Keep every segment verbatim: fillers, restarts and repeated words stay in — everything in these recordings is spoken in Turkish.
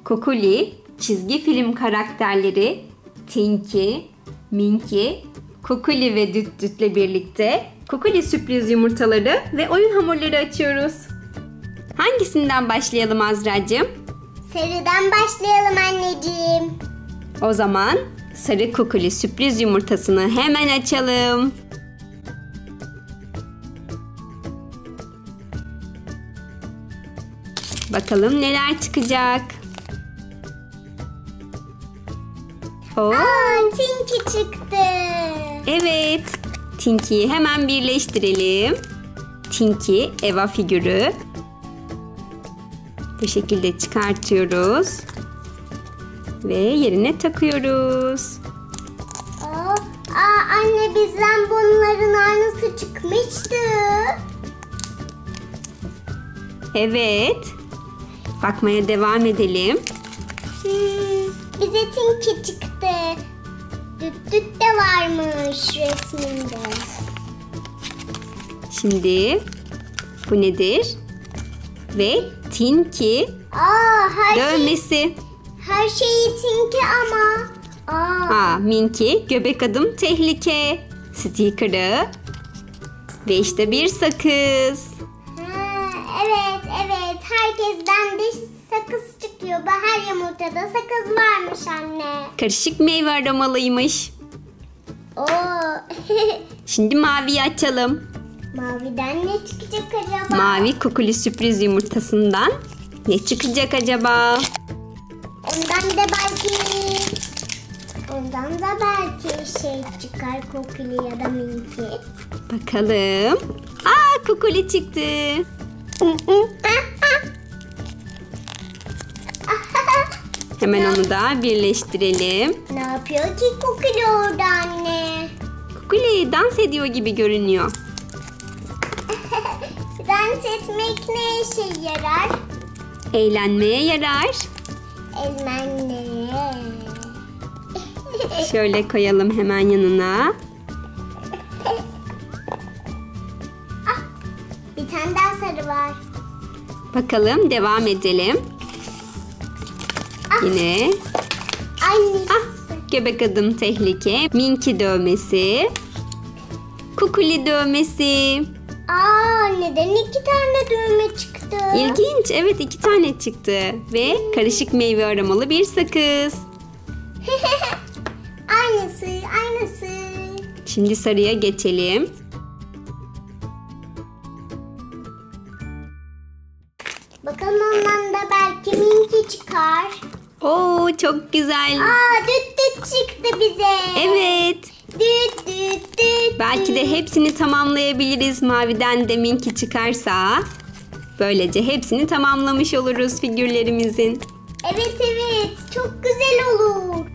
Kukuli, çizgi film karakterleri Tinky, Minky, Kukuli ve Düt Düt'le birlikte Kukuli sürpriz yumurtaları ve oyun hamurları açıyoruz. Hangisinden başlayalım Azra'cığım? Sarıdan başlayalım anneciğim. O zaman sarı Kukuli sürpriz yumurtasını hemen açalım. Bakalım neler çıkacak. Oo. Aa, Tinky çıktı. Evet. Tinky'yi hemen birleştirelim. Tinky Eva figürü. Bu şekilde çıkartıyoruz. Ve yerine takıyoruz. Aa, aa, anne bizden bunların aynısı çıkmıştı. Evet. Bakmaya devam edelim. Hmm, bize Tinky çıktı. Düt Düt de varmış resminde. Şimdi bu nedir? Ve Tinky Aa, her dövmesi. Şey, her şeyi Tinky ama. Aa. Aa, Minky göbek adım tehlike. Sticker'ı. Ve işte bir sakız. Ha, evet evet. Herkesten de sakız çıkıyor. Her yumurtada sakız varmış anne. Karışık meyve aromalıymış. Oo. Şimdi maviyi açalım. Maviden ne çıkacak acaba? Mavi Kukuli sürpriz yumurtasından ne çıkacak acaba? Ondan da belki ondan da belki şey çıkar, Kukuli ya da Minky. Bakalım. Aa, Kukuli çıktı. Hemen onu da birleştirelim. Ne yapıyor ki Kukuli orada anne? Kukuli dans ediyor gibi görünüyor. Dans etmek ne işe yarar? Eğlenmeye yarar. Elmenle. Şöyle koyalım hemen yanına. Ah, bir tane daha sarı var. Bakalım devam edelim. Ah. Yine. Aynı. Ah, göbek adım tehlike. Minky dövmesi. Kukuli dövmesi. Aa, neden iki tane düğme çıktı? İlginç. Evet, iki tane çıktı. Ve karışık meyve aromalı bir sakız. Aynısı, aynısı. Şimdi sarıya geçelim. Bakalım ondan da belki Minky çıkar. Oo, çok güzel. Aa, Düt Düt çıktı bize. Evet. Düt Düt Düt. Belki de hepsini tamamlayabiliriz. Maviden de Minky çıkarsa. Böylece hepsini tamamlamış oluruz figürlerimizin. Evet evet, çok güzel olur.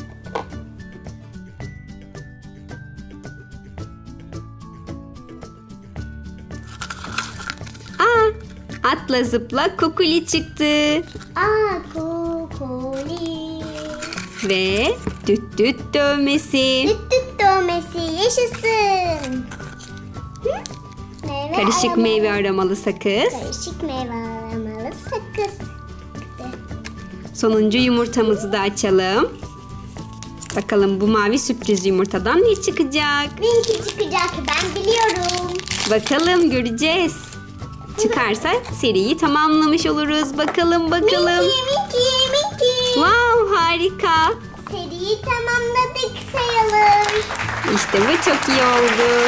Aa, atla zıpla Kukuli çıktı. Aa, Kukuli. Ve düt düt dövmesi. Düt Düt dövmesi yaşasın. Hı? Meyve Karışık aromalı. meyve aromalı sakız. Karışık meyve aromalı sakız. Sonuncu yumurtamızı da açalım. Bakalım bu mavi sürpriz yumurtadan ne çıkacak? Minky çıkacak, ben biliyorum. Bakalım, göreceğiz. Çıkarsa seriyi tamamlamış oluruz. Bakalım bakalım. Minky, Minky, Minky. Wow, harika. Seriyi tamamladık sayalım. İşte bu çok iyi oldu.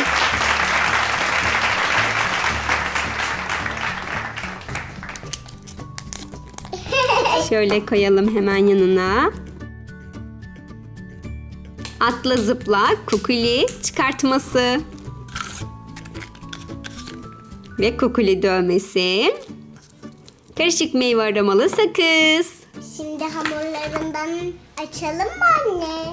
Şöyle koyalım hemen yanına. Atla zıpla Kukuli çıkartması. Ve Kukuli dövmesi. Karışık meyve aromalı sakız. Şimdi hamurlarından açalım mı anne?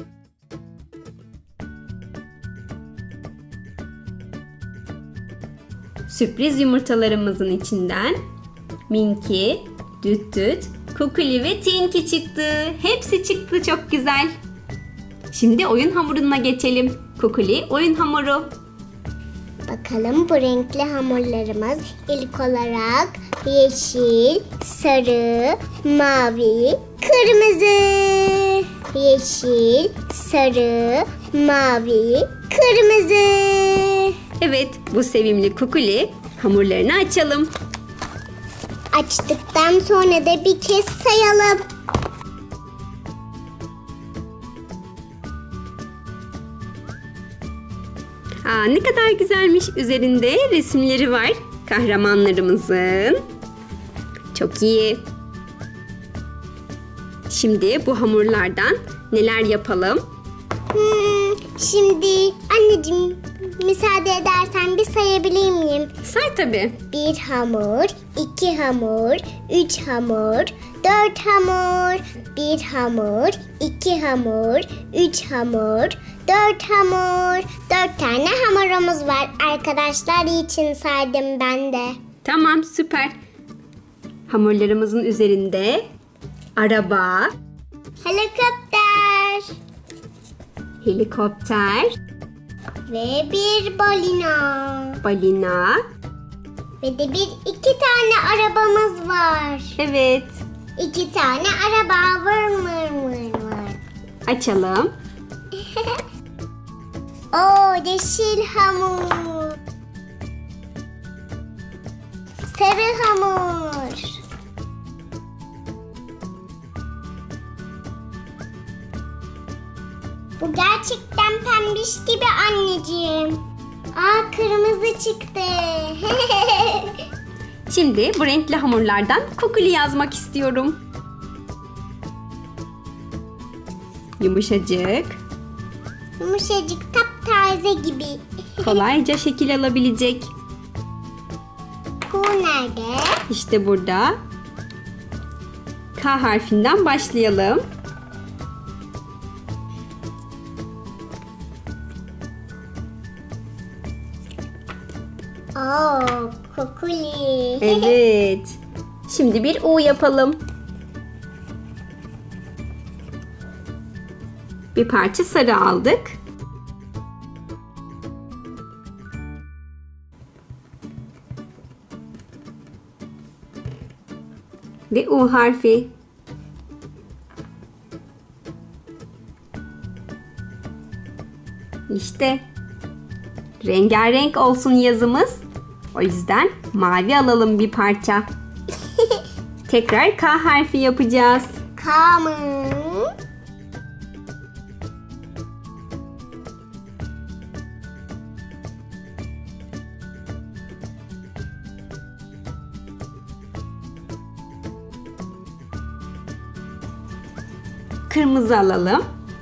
Sürpriz yumurtalarımızın içinden Minky, Düt Düt, Kukuli ve Tinky çıktı. Hepsi çıktı, çok güzel. Şimdi oyun hamuruna geçelim. Kukuli oyun hamuru. Bakalım bu renkli hamurlarımız. İlk olarak Yeşil, sarı, mavi, kırmızı. Yeşil, sarı, mavi, kırmızı. Evet, bu sevimli Kukuli hamurlarını açalım. Açtıktan sonra da bir kez sayalım. Aa, ne kadar güzelmiş. Üzerinde resimleri var kahramanlarımızın. Çok iyi. Şimdi bu hamurlardan neler yapalım? Hmm, şimdi anneciğim müsaade edersen bir sayabilir miyim? Say tabii. Bir hamur, iki hamur, üç hamur, dört hamur. Bir hamur, iki hamur, üç hamur, dört hamur. Dört tane hamurumuz var. Arkadaşlar için saydım ben de. Tamam, süper. Hamurlarımızın üzerinde araba, Helikopter helikopter, ve bir balina. balina. Ve de bir iki tane arabamız var. Evet. İki tane araba var var var var. Açalım. Oo, yeşil hamur. Sarı hamur. Bu gerçekten pembiş gibi anneciğim. Aa, kırmızı çıktı. Şimdi bu renkli hamurlardan Kukuli yazmak istiyorum. Yumuşacık, Yumuşacık, taptaze gibi. kolayca şekil alabilecek. Bu nerede? İşte burada. K harfinden başlayalım. Oo, Kukuli. Evet. Şimdi bir U yapalım. Bir parça sarı aldık. Ve U harfi. İşte rengarenk olsun yazımız. O yüzden mavi alalım bir parça. Tekrar K harfi yapacağız. K mı? Kırmızı alalım.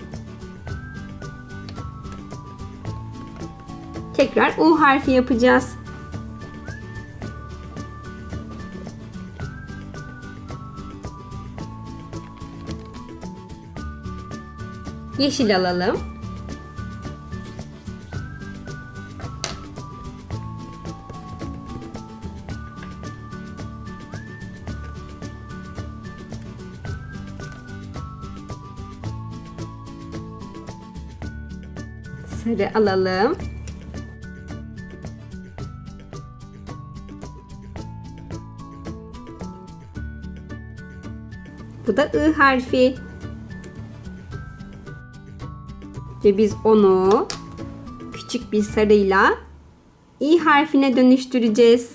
Tekrar U harfi yapacağız. Yeşil alalım. Sarı alalım. Bu da I harfi. Ve biz onu küçük bir sarıyla İ harfine dönüştüreceğiz.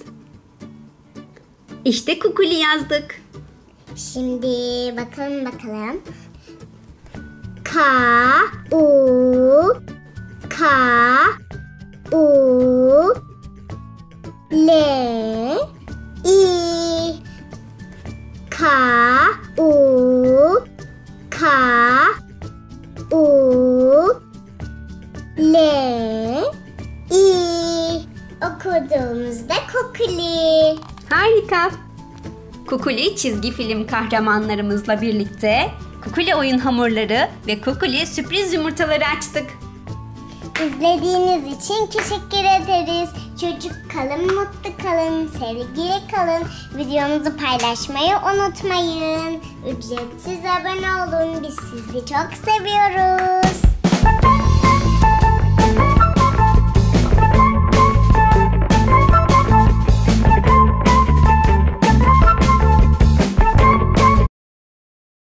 İşte Kukuli yazdık. Şimdi bakalım bakalım. K, U, K, U, L, I, K, U, K, U, L, I. Okuduğumuzda Kukuli. Harika. Kukuli çizgi film kahramanlarımızla birlikte Kukuli oyun hamurları ve Kukuli sürpriz yumurtaları açtık. İzlediğiniz için teşekkür ederiz. Çocuk kalın, mutlu kalın, sevgiyle kalın. Videomuzu paylaşmayı unutmayın. Ücretsiz abone olun. Biz sizi çok seviyoruz.